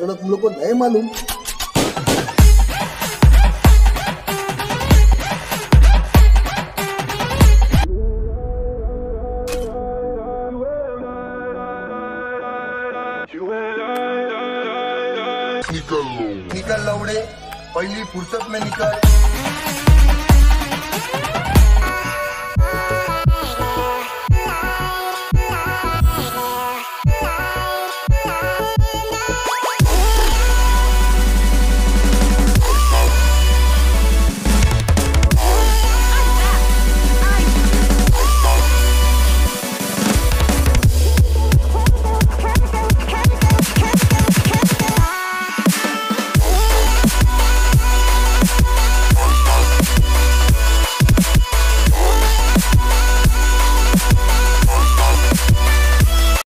Password तुम लोग को नहीं मालूम? निकल लौड़े, पहली फुर्सत में निकल।